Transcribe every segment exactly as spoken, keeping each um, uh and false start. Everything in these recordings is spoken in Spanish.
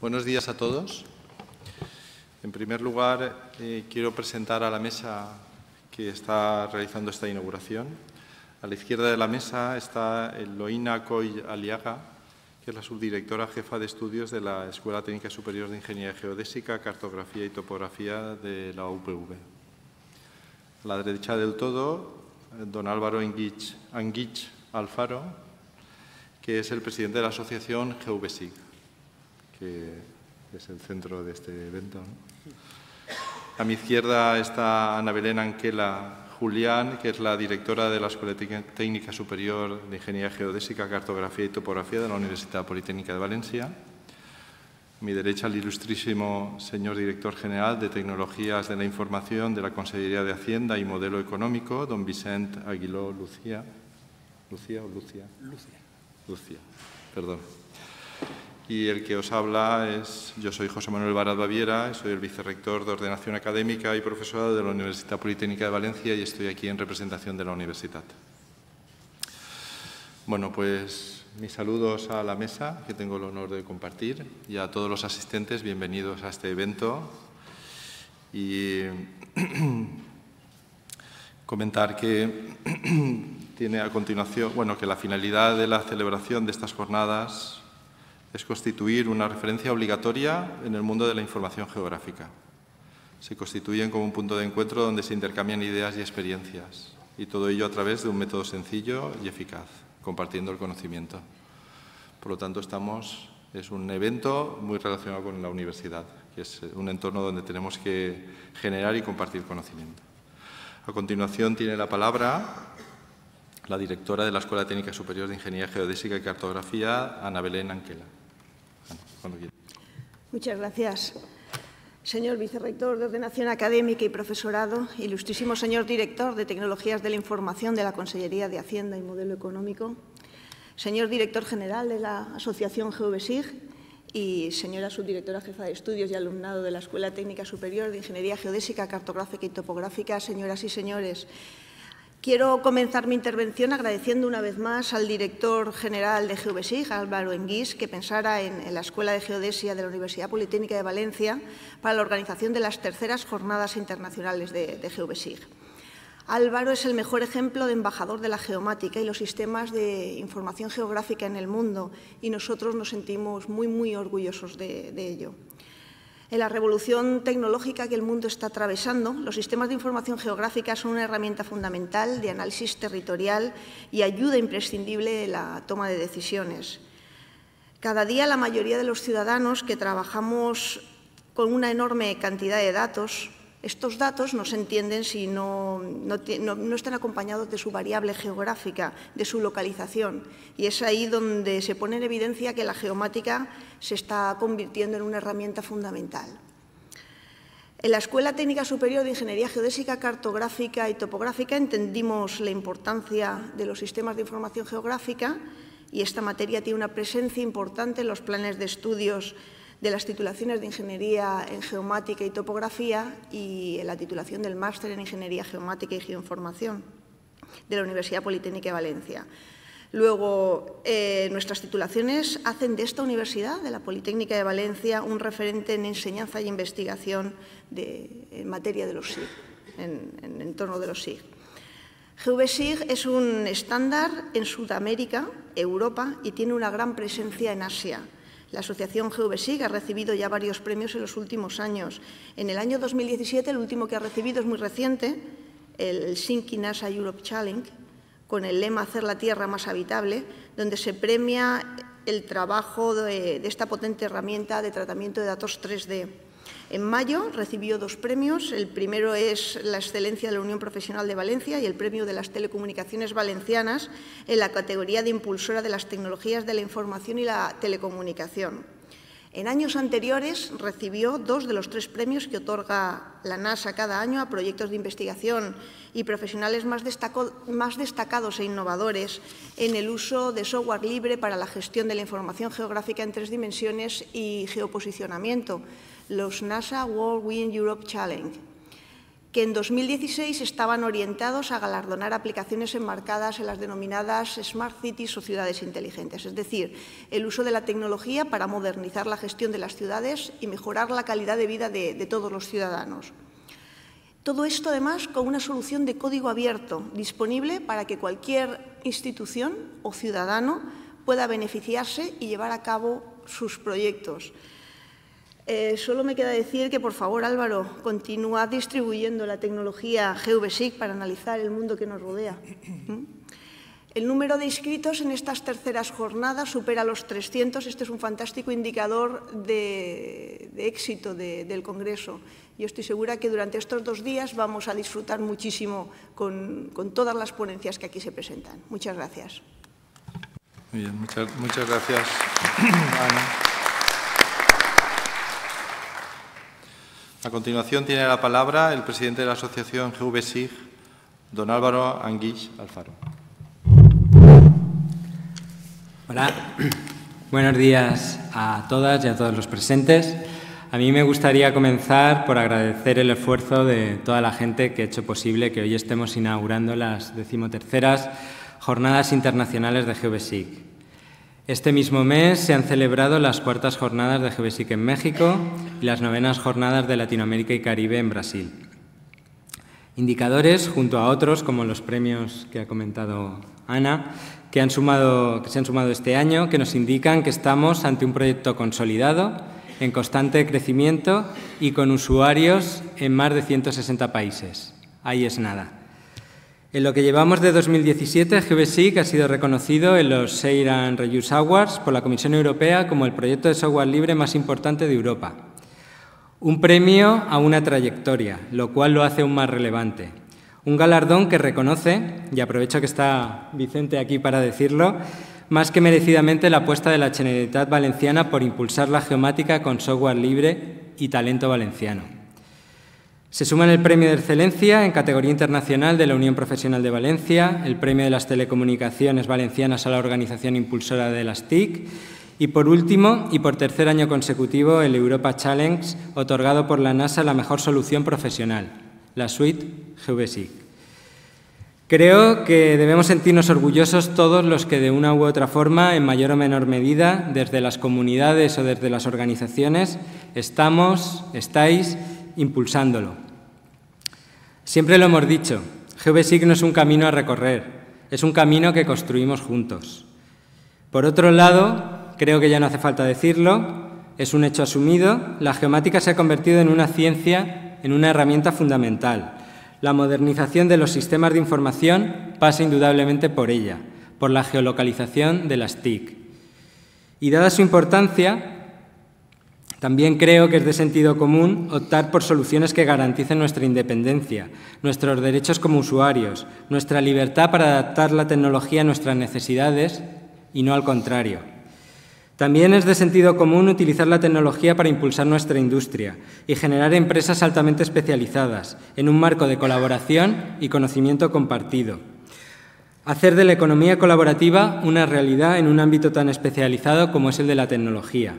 Buenos días a todos. En primer lugar, eh, quiero presentar a la mesa que está realizando esta inauguración. A la izquierda de la mesa está Eloína Coll Aliaga, que es la subdirectora jefa de estudios de la Escuela Técnica Superior de Ingeniería Geodésica, Cartografía y Topografía de la U P V. A la derecha del todo, don Álvaro Anguich, Anguich Alfaro, que es el presidente de la asociación GeoVSIG, que es el centro de este evento, ¿no? A mi izquierda está Ana Belén Anquela Julián, que es la directora de la Escuela Técnica Superior de Ingeniería Geodésica, Cartografía y Topografía de la Universidad Politécnica de Valencia. A mi derecha, el ilustrísimo señor director general de Tecnologías de la Información de la Consellería de Hacienda y Modelo Económico, don Vicent Aguiló Lucía. ¿Lucía o Lucia? Lucia. Lucía, perdón. Y el que os habla es, yo soy José Manuel Barat Baviera, soy el vicerrector de Ordenación Académica y profesorado de la Universidad Politécnica de Valencia y estoy aquí en representación de la universidad. Bueno, pues mis saludos a la mesa, que tengo el honor de compartir, y a todos los asistentes, bienvenidos a este evento. Y comentar que tiene a continuación, bueno, que la finalidad de la celebración de estas jornadas es constituir una referencia obligatoria en el mundo de la información geográfica. Se constituyen como un punto de encuentro donde se intercambian ideas y experiencias, y todo ello a través de un método sencillo y eficaz, compartiendo el conocimiento. Por lo tanto, estamos, es un evento muy relacionado con la universidad, que es un entorno donde tenemos que generar y compartir conocimiento. A continuación tiene la palabra la directora de la Escuela Técnica Superior de Ingeniería Geodésica y Cartografía, Ana Belén Anquela. Muchas gracias. Señor vicerrector de Ordenación Académica y Profesorado, ilustrísimo señor director de Tecnologías de la Información de la Consellería de Hacienda y Modelo Económico, señor director general de la Asociación GeoVSIG y señora subdirectora jefa de estudios y alumnado de la Escuela Técnica Superior de Ingeniería Geodésica, Cartográfica y Topográfica, señoras y señores. Quiero comenzar mi intervención agradeciendo una vez más al director general de GeoVSIG, Álvaro Anguich, que pensara en, en la Escuela de Geodesia de la Universidad Politécnica de Valencia para la organización de las terceras Jornadas Internacionales de, de GeoVSIG. Álvaro es el mejor ejemplo de embajador de la geomática y los sistemas de información geográfica en el mundo y nosotros nos sentimos muy, muy orgullosos de, de ello. En la revolución tecnológica que el mundo está atravesando, los sistemas de información geográfica son una herramienta fundamental de análisis territorial y ayuda imprescindible en la toma de decisiones. Cada día la mayoría de los ciudadanos que trabajamos con una enorme cantidad de datos, estos datos no se entienden si no, no, no, no están acompañados de su variable geográfica, de su localización. Y es ahí donde se pone en evidencia que la geomática se está convirtiendo en una herramienta fundamental. En la Escuela Técnica Superior de Ingeniería Geodésica, Cartográfica y Topográfica entendimos la importancia de los sistemas de información geográfica y esta materia tiene una presencia importante en los planes de estudios de las titulaciones de Ingeniería en Geomática y Topografía y en la titulación del Máster en Ingeniería Geomática y Geoinformación de la Universidad Politécnica de Valencia. Luego, eh, nuestras titulaciones hacen de esta universidad, de la Politécnica de Valencia, un referente en enseñanza y investigación de, en materia de los S I G, en, en, en torno de los S I G. GeoVSIG es un estándar en Sudamérica, Europa y tiene una gran presencia en Asia. La asociación GeoVSIG ha recibido ya varios premios en los últimos años. En el año dos mil diecisiete, el último que ha recibido es muy reciente, el Helsinki NASA Europe Challenge, con el lema Hacer la Tierra más habitable, donde se premia el trabajo de, de esta potente herramienta de tratamiento de datos tres D. En mayo recibió dos premios. El primero es la excelencia de la Unión Profesional de Valencia y el premio de las Telecomunicaciones Valencianas en la categoría de impulsora de las tecnologías de la información y la telecomunicación. En años anteriores recibió dos de los tres premios que otorga la NASA cada año a proyectos de investigación y profesionales más, destaco, más destacados e innovadores en el uso de software libre para la gestión de la información geográfica en tres dimensiones y geoposicionamiento, los NASA World Wind Europe Challenge. que en dos mil dieciséis estaban orientados a galardonar aplicaciones enmarcadas en las denominadas Smart Cities o ciudades inteligentes, es decir, el uso de la tecnología para modernizar la gestión de las ciudades y mejorar la calidad de vida de, de todos los ciudadanos. Todo esto, además, con una solución de código abierto disponible para que cualquier institución o ciudadano pueda beneficiarse y llevar a cabo sus proyectos. Eh, solo me queda decir que, por favor, Álvaro, continúa distribuyendo la tecnología GeoBSIC para analizar el mundo que nos rodea. El número de inscritos en estas terceras jornadas supera los trescientos. Este es un fantástico indicador de, de éxito de, del Congreso. Yo estoy segura que durante estos dos días vamos a disfrutar muchísimo con, con todas las ponencias que aquí se presentan. Muchas gracias. Muy bien, muchas, muchas gracias, Ana. A continuación tiene la palabra el presidente de la Asociación GeoBSIC, don Álvaro Anguix Alfaro. Hola, buenos días a todas y a todos los presentes. A mí me gustaría comenzar por agradecer el esfuerzo de toda la gente que ha hecho posible que hoy estemos inaugurando las decimoterceras Jornadas Internacionales de GeoBSIC. Este mismo mes se han celebrado las cuartas jornadas de GeoBSIC en México y las novenas jornadas de Latinoamérica y Caribe en Brasil. Indicadores, junto a otros, como los premios que ha comentado Ana, que, han sumado, que se han sumado este año, que nos indican que estamos ante un proyecto consolidado, en constante crecimiento y con usuarios en más de ciento sesenta países. Ahí es nada. En lo que llevamos de dos mil diecisiete, GeoBSIC ha sido reconocido en los Share and Reuse Awards por la Comisión Europea como el proyecto de software libre más importante de Europa. Un premio a una trayectoria, lo cual lo hace aún más relevante. Un galardón que reconoce, y aprovecho que está Vicente aquí para decirlo, más que merecidamente la apuesta de la Generalitat Valenciana por impulsar la geomática con software libre y talento valenciano. Se suman el Premio de Excelencia en categoría internacional de la Unión Profesional de Valencia, el Premio de las Telecomunicaciones Valencianas a la organización impulsora de las T I C y, por último, y por tercer año consecutivo, el Europa Challenge, otorgado por la NASA la mejor solución profesional, la suite GeoBSIC. Creo que debemos sentirnos orgullosos todos los que, de una u otra forma, en mayor o menor medida, desde las comunidades o desde las organizaciones, estamos, estáis, impulsándolo. Siempre lo hemos dicho, GeoBSIC no es un camino a recorrer, es un camino que construimos juntos. Por otro lado, creo que ya no hace falta decirlo, es un hecho asumido, la geomática se ha convertido en una ciencia, en una herramienta fundamental. La modernización de los sistemas de información pasa indudablemente por ella, por la geolocalización de las T I C. Y dada su importancia, también creo que es de sentido común optar por soluciones que garanticen nuestra independencia, nuestros derechos como usuarios, nuestra libertad para adaptar la tecnología a nuestras necesidades y no al contrario. También es de sentido común utilizar la tecnología para impulsar nuestra industria y generar empresas altamente especializadas en un marco de colaboración y conocimiento compartido. Hacer de la economía colaborativa una realidad en un ámbito tan especializado como es el de la tecnología.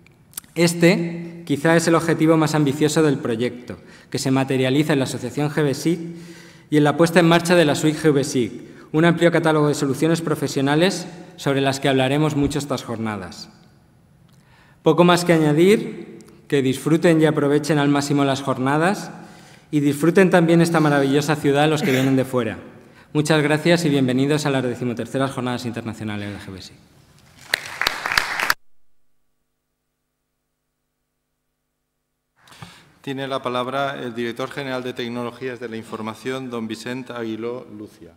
Este, quizá, es el objetivo más ambicioso del proyecto, que se materializa en la Asociación GeoBSIC y en la puesta en marcha de la suite GeoBSIC, un amplio catálogo de soluciones profesionales sobre las que hablaremos mucho estas jornadas. Poco más que añadir, que disfruten y aprovechen al máximo las jornadas y disfruten también esta maravillosa ciudad los que vienen de fuera. Muchas gracias y bienvenidos a las decimoterceras Jornadas Internacionales de GeoBSIC. Tiene la palabra el director general de Tecnologías de la Información, don Vicent Aguiló Lucia.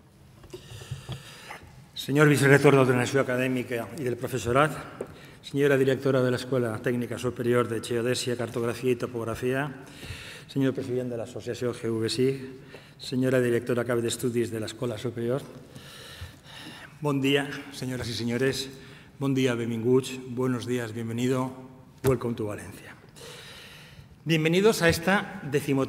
Señor vicerrector de Ordenació Acadèmica i del Professorat, senyora directora de l'Escola Tècnica Superior de Geodèsia, Cartografia i Topografia, senyor president de l'Associació GeoBSIC, senyora directora cap d'estudis de l'Escola Superior. Bon dia, senyores i senyores. Bon dia, benvinguts. Buenos días, bienvenido. Welcome to Valencia. Bienvenidos a esta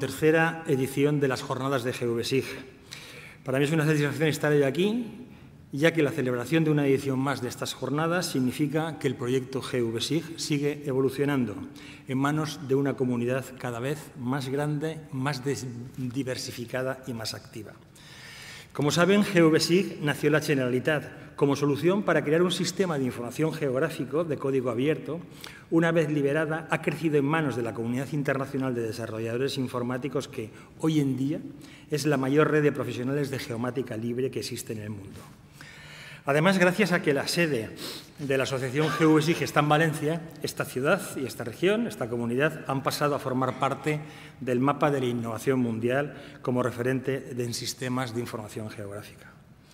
decimotercera edición de las Jornadas de GeoBSIC. Para mí es una satisfacción estar hoy aquí ya que la celebración de una edición más de estas jornadas significa que el proyecto GeoVSIG sigue evolucionando en manos de una comunidad cada vez más grande, más diversificada y más activa. Como saben, GeoVSIG nació en la Generalitat como solución para crear un sistema de información geográfico de código abierto. Una vez liberada, ha crecido en manos de la comunidad internacional de desarrolladores informáticos que, hoy en día, es la mayor red de profesionales de geomática libre que existe en el mundo. Además, gracias a que la sede de la asociación GeoVSIG está en Valencia, esta ciudad y esta región, esta comunidad, han pasado a formar parte del mapa de la innovación mundial como referente en sistemas de información geográfica.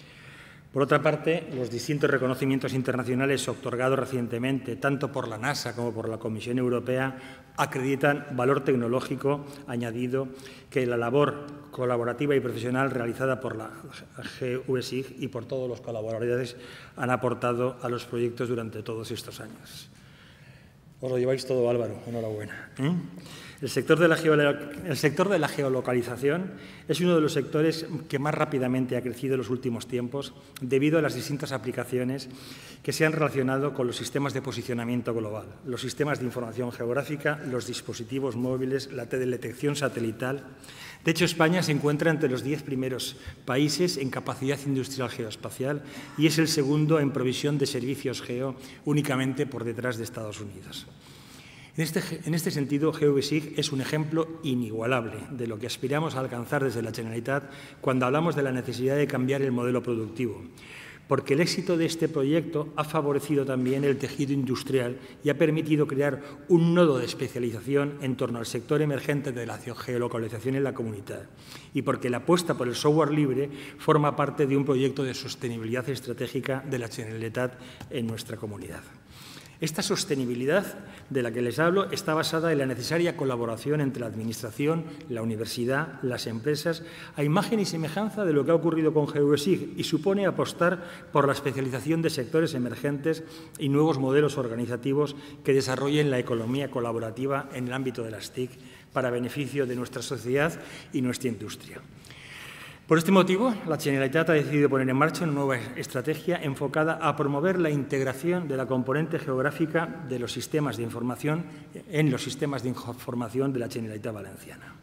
Por otra parte, los distintos reconocimientos internacionales otorgados recientemente, tanto por la NASA como por la Comisión Europea, acreditan valor tecnológico añadido que la labor colaborativa y profesional realizada por la GeoVSIG y por todos los colaboradores han aportado a los proyectos durante todos estos años. Os lo lleváis todo, Álvaro. Enhorabuena. ¿Eh? El sector, de la el sector de la geolocalización es uno de los sectores que más rápidamente ha crecido en los últimos tiempos debido a las distintas aplicaciones que se han relacionado con los sistemas de posicionamiento global, los sistemas de información geográfica, los dispositivos móviles, la teledetección satelital. De hecho, España se encuentra entre los diez primeros países en capacidad industrial geoespacial y es el segundo en provisión de servicios geo, únicamente por detrás de Estados Unidos. En este, en este sentido, GeoVSIG es un ejemplo inigualable de lo que aspiramos a alcanzar desde la Generalitat cuando hablamos de la necesidad de cambiar el modelo productivo, porque el éxito de este proyecto ha favorecido también el tejido industrial y ha permitido crear un nodo de especialización en torno al sector emergente de la geolocalización en la comunidad, y porque la apuesta por el software libre forma parte de un proyecto de sostenibilidad estratégica de la Generalitat en nuestra comunidad. Esta sostenibilidad de la que les hablo está basada en la necesaria colaboración entre la Administración, la universidad, las empresas, a imagen y semejanza de lo que ha ocurrido con GeoVSIG y supone apostar por la especialización de sectores emergentes y nuevos modelos organizativos que desarrollen la economía colaborativa en el ámbito de las T I C para beneficio de nuestra sociedad y nuestra industria. Por este motivo, la Generalitat ha decidido poner en marcha una nueva estrategia enfocada a promover la integración de la componente geográfica de los sistemas de información en los sistemas de información de la Generalitat Valenciana.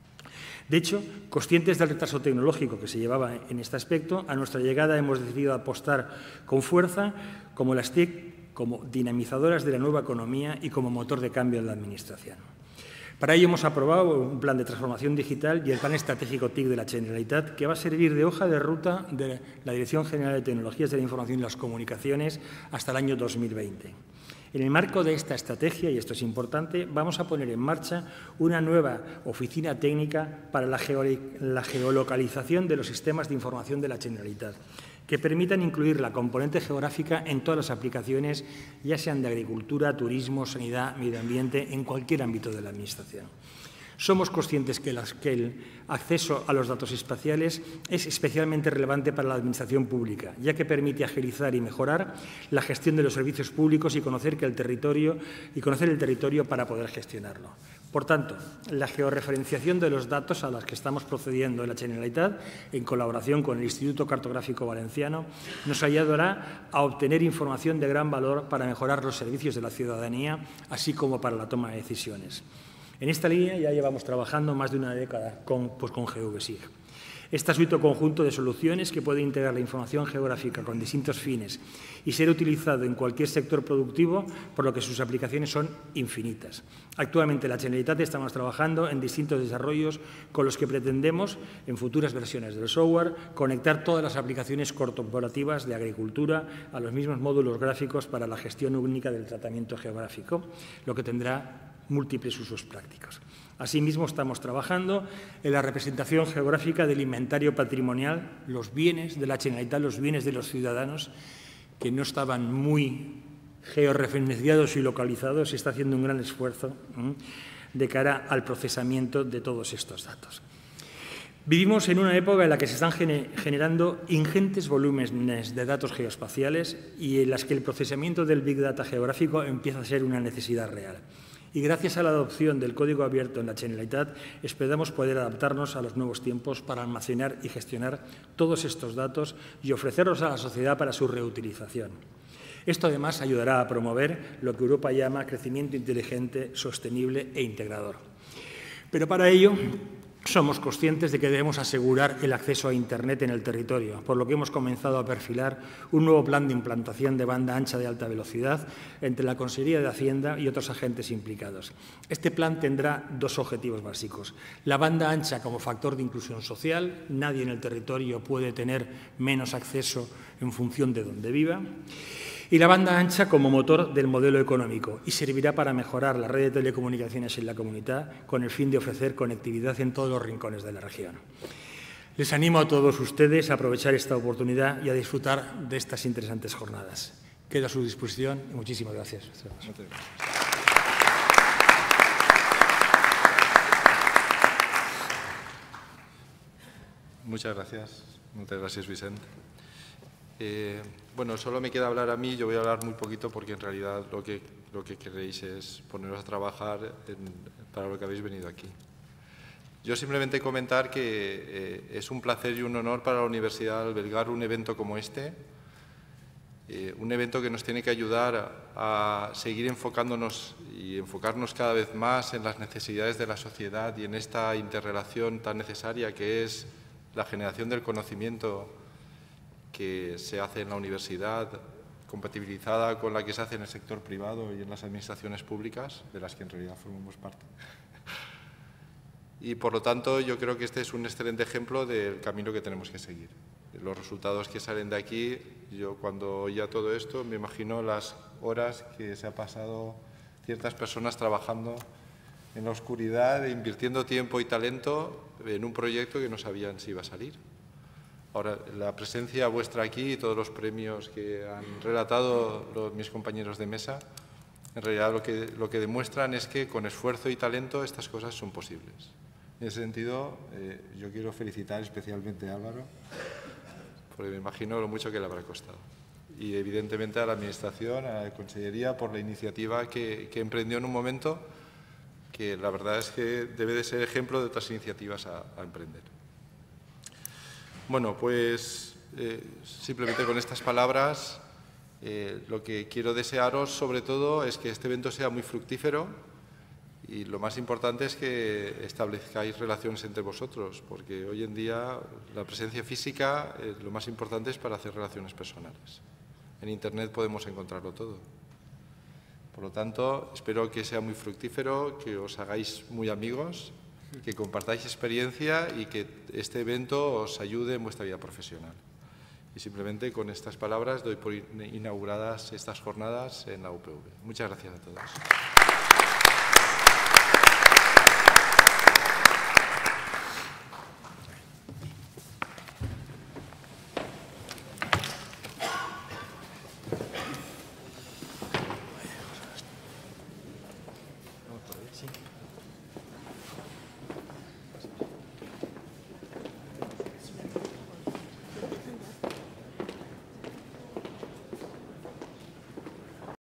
De hecho, conscientes del retraso tecnológico que se llevaba en este aspecto, a nuestra llegada hemos decidido apostar con fuerza como las T I C como dinamizadoras de la nueva economía y como motor de cambio en la Administración. Para ello hemos aprobado un plan de transformación digital y el plan estratégico T I C de la Generalitat, que va a servir de hoja de ruta de la Dirección General de Tecnologías de la Información y las Comunicaciones hasta el año dos mil veinte. En el marco de esta estrategia, y esto es importante, vamos a poner en marcha una nueva oficina técnica para la, la geolocalización de los sistemas de información de la Generalitat, que permitan incluir la componente geográfica en todas las aplicaciones, ya sean de agricultura, turismo, sanidad, medio ambiente, en cualquier ámbito de la Administración. Somos conscientes que, las, que el acceso a los datos espaciales es especialmente relevante para la Administración pública, ya que permite agilizar y mejorar la gestión de los servicios públicos y conocer, que el, territorio, y conocer el territorio para poder gestionarlo. Por tanto, la georreferenciación de los datos a las que estamos procediendo en la Generalitat, en colaboración con el Instituto Cartográfico Valenciano, nos ayudará a obtener información de gran valor para mejorar los servicios de la ciudadanía, así como para la toma de decisiones. En esta línea ya llevamos trabajando más de una década con, pues, con GeoVSIG. Este suito conjunto de soluciones que puede integrar la información geográfica con distintos fines y ser utilizado en cualquier sector productivo, por lo que sus aplicaciones son infinitas. Actualmente en la Generalitat estamos trabajando en distintos desarrollos con los que pretendemos, en futuras versiones del software, conectar todas las aplicaciones corporativas de agricultura a los mismos módulos gráficos para la gestión única del tratamiento geográfico, lo que tendrá múltiples usos prácticos. Asimismo, estamos trabajando en la representación geográfica del inventario patrimonial, los bienes de la Generalitat, los bienes de los ciudadanos, que no estaban muy georreferenciados y localizados. Se está haciendo un gran esfuerzo ¿eh? de cara al procesamiento de todos estos datos. Vivimos en una época en la que se están generando ingentes volúmenes de datos geoespaciales y en las que el procesamiento del Big Data geográfico empieza a ser una necesidad real. Y gracias a la adopción del código abierto en la Generalitat, esperamos poder adaptarnos a los nuevos tiempos para almacenar y gestionar todos estos datos y ofrecerlos a la sociedad para su reutilización. Esto, además, ayudará a promover lo que Europa llama crecimiento inteligente, sostenible e integrador. Pero para ello, somos conscientes de que debemos asegurar el acceso a Internet en el territorio, por lo que hemos comenzado a perfilar un nuevo plan de implantación de banda ancha de alta velocidad entre la Consellería de Hacienda y otros agentes implicados. Este plan tendrá dos objetivos básicos. La banda ancha como factor de inclusión social. Nadie en el territorio puede tener menos acceso en función de donde viva. Y la banda ancha como motor del modelo económico y servirá para mejorar la red de telecomunicaciones en la comunidad con el fin de ofrecer conectividad en todos los rincones de la región. Les animo a todos ustedes a aprovechar esta oportunidad y a disfrutar de estas interesantes jornadas. Quedo a su disposición y muchísimas gracias. Muchas gracias. Muchas gracias, Vicente. Eh, bueno, solo me queda hablar a mí, yo voy a hablar muy poquito porque en realidad lo que, lo que queréis es poneros a trabajar en, para lo que habéis venido aquí. Yo simplemente comentar que eh, es un placer y un honor para la universidad albergar un evento como este, eh, un evento que nos tiene que ayudar a, a seguir enfocándonos y enfocarnos cada vez más en las necesidades de la sociedad y en esta interrelación tan necesaria que es la generación del conocimiento que se hace en la universidad, compatibilizada con la que se hace en el sector privado y en las administraciones públicas, de las que en realidad formamos parte. Y, por lo tanto, yo creo que este es un excelente ejemplo del camino que tenemos que seguir. Los resultados que salen de aquí, yo cuando oía todo esto me imagino las horas que se ha pasado ciertas personas trabajando en la oscuridad, e invirtiendo tiempo y talento en un proyecto que no sabían si iba a salir. Ahora, la presencia vuestra aquí y todos los premios que han relatado los, mis compañeros de mesa, en realidad lo que, lo que demuestran es que con esfuerzo y talento estas cosas son posibles. En ese sentido, eh, yo quiero felicitar especialmente a Álvaro, porque me imagino lo mucho que le habrá costado. Y evidentemente a la Administración, a la Consellería, por la iniciativa que, que emprendió en un momento que la verdad es que debe de ser ejemplo de otras iniciativas a, a emprender. Bueno, pues eh, simplemente con estas palabras eh, lo que quiero desearos sobre todo es que este evento sea muy fructífero y lo más importante es que establezcáis relaciones entre vosotros, porque hoy en día la presencia física eh, lo más importante es para hacer relaciones personales. En Internet podemos encontrarlo todo. Por lo tanto, espero que sea muy fructífero, que os hagáis muy amigos, que compartáis experiencia y que este evento os ayude en vuestra vida profesional. Y simplemente con estas palabras doy por inauguradas estas jornadas en la U P V. Muchas gracias a todos.